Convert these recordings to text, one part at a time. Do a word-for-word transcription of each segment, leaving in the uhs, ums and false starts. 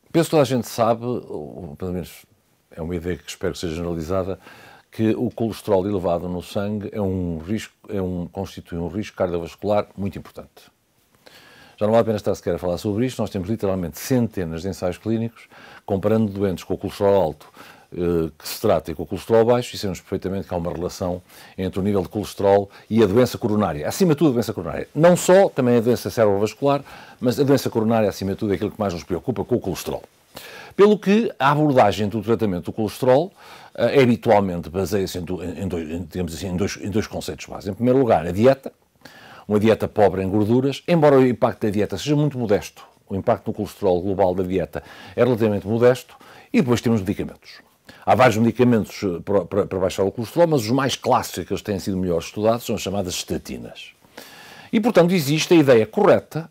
Penso que toda a gente sabe, ou pelo menos é uma ideia que espero que seja generalizada, que o colesterol elevado no sangue é um risco, é um, constitui um risco cardiovascular muito importante. Já não vale a pena estar sequer a falar sobre isto, nós temos literalmente centenas de ensaios clínicos comparando doentes com o colesterol alto que se trata e com o colesterol baixo, e sabemos perfeitamente que há uma relação entre o nível de colesterol e a doença coronária. Acima de tudo, a doença coronária. Não só, também a doença cerebrovascular, mas a doença coronária, acima de tudo, é aquilo que mais nos preocupa com o colesterol. Pelo que a abordagem do tratamento do colesterol é habitualmente baseia-se em, em, em, digamos assim, em, dois, em dois conceitos básicos. Em primeiro lugar, a dieta, uma dieta pobre em gorduras, embora o impacto da dieta seja muito modesto, o impacto no colesterol global da dieta é relativamente modesto, e depois temos medicamentos. Há vários medicamentos para, para, para baixar o colesterol, mas os mais clássicos que têm sido melhor estudados são as chamadas estatinas. E, portanto, existe a ideia correta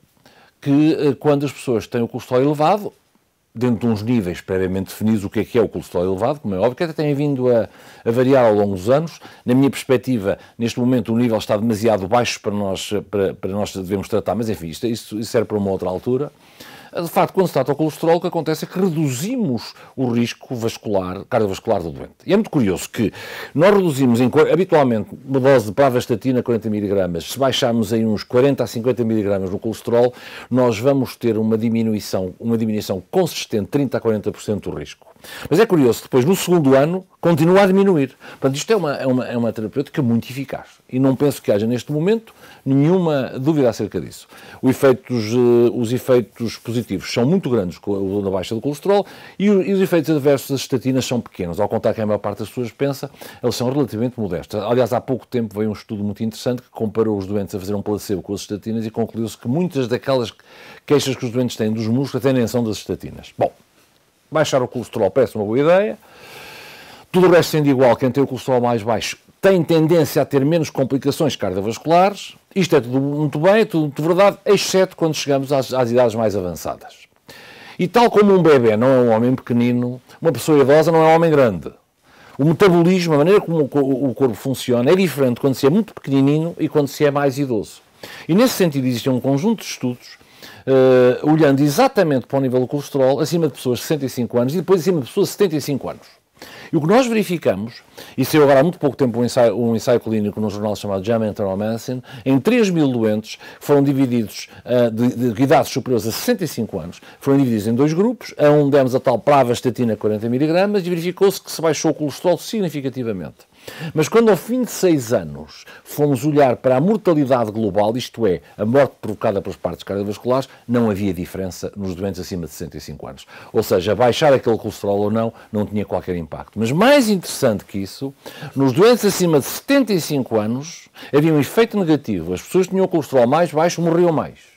que quando as pessoas têm o colesterol elevado, dentro de uns níveis previamente definidos, o que é que é o colesterol elevado, como é óbvio, que até tem vindo a, a variar ao longo dos anos. Na minha perspectiva, neste momento o nível está demasiado baixo para nós, para, para nós devemos tratar, mas enfim, isto, isso, isso serve para uma outra altura. De facto, quando se trata o colesterol, o que acontece é que reduzimos o risco vascular, cardiovascular do doente. E é muito curioso que nós reduzimos, em, habitualmente, uma dose de pravastatina, quarenta miligramas, se baixarmos em uns quarenta a cinquenta miligramas no colesterol, nós vamos ter uma diminuição, uma diminuição consistente de trinta a quarenta por cento do risco. Mas é curioso, depois, no segundo ano, continua a diminuir. Portanto, isto é uma, é uma, é uma terapêutica muito eficaz. E não penso que haja, neste momento, nenhuma dúvida acerca disso. Os efeitos, os efeitos positivos são muito grandes na baixa do colesterol e os efeitos adversos das estatinas são pequenos. Ao contrário que a maior parte das pessoas pensa, eles são relativamente modestos. Aliás, há pouco tempo veio um estudo muito interessante que comparou os doentes a fazer um placebo com as estatinas e concluiu-se que muitas daquelas queixas que os doentes têm dos músculos até nem são das estatinas. Bom, baixar o colesterol parece uma boa ideia. Tudo o resto sendo igual, quem tem o colesterol mais baixo tem tendência a ter menos complicações cardiovasculares. Isto é tudo muito bem, é tudo muito verdade, exceto quando chegamos às, às idades mais avançadas. E tal como um bebê não é um homem pequenino, uma pessoa idosa não é um homem grande. O metabolismo, a maneira como o corpo funciona, é diferente quando se é muito pequenininho e quando se é mais idoso. E nesse sentido existe um conjunto de estudos uh, olhando exatamente para o nível do colesterol acima de pessoas de sessenta e cinco anos e depois acima de pessoas de setenta e cinco anos. E o que nós verificamos, e saiu agora há muito pouco tempo um ensaio, um ensaio clínico num jornal chamado J A M A Internal Medicine, em três mil doentes foram divididos, uh, de, de idades superiores a sessenta e cinco anos, foram divididos em dois grupos, a um demos a tal pravastatina quarenta miligramas e verificou-se que se baixou o colesterol significativamente. Mas quando ao fim de seis anos fomos olhar para a mortalidade global, isto é, a morte provocada pelas partes cardiovasculares, não havia diferença nos doentes acima de sessenta e cinco anos. Ou seja, baixar aquele colesterol ou não, não tinha qualquer impacto. Mas mais interessante que isso, nos doentes acima de setenta e cinco anos, havia um efeito negativo. As pessoas que tinham o colesterol mais baixo morriam mais.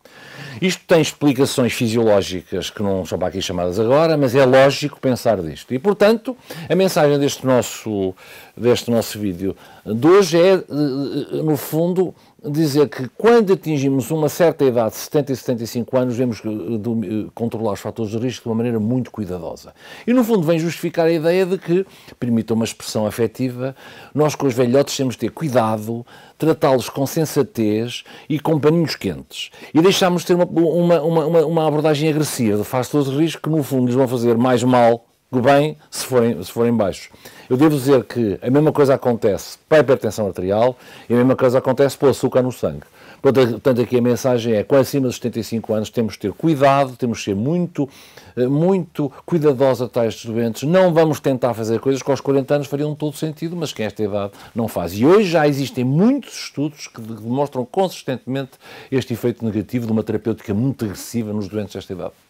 Isto tem explicações fisiológicas que não são para aqui chamadas agora, mas é lógico pensar disto. E, portanto, a mensagem deste nosso, deste nosso vídeo de hoje é, no fundo, dizer que quando atingimos uma certa idade, setenta e setenta e cinco anos, devemos controlar os fatores de risco de uma maneira muito cuidadosa. E, no fundo, vem justificar a ideia de que, permita uma expressão afetiva, nós com os velhotes temos de ter cuidado, tratá-los com sensatez e com paninhos quentes. E deixarmos de ter uma, uma, uma, uma abordagem agressiva de fatores de risco que, no fundo, lhes vão fazer mais mal que bem se forem, se forem baixos. Eu devo dizer que a mesma coisa acontece para a hipertensão arterial e a mesma coisa acontece para o açúcar no sangue. Portanto, aqui a mensagem é que acima dos setenta e cinco anos temos de ter cuidado, temos de ser muito, muito cuidadosos até estes doentes. Não vamos tentar fazer coisas que aos quarenta anos fariam todo sentido, mas que esta idade não faz. E hoje já existem muitos estudos que demonstram consistentemente este efeito negativo de uma terapêutica muito agressiva nos doentes desta idade.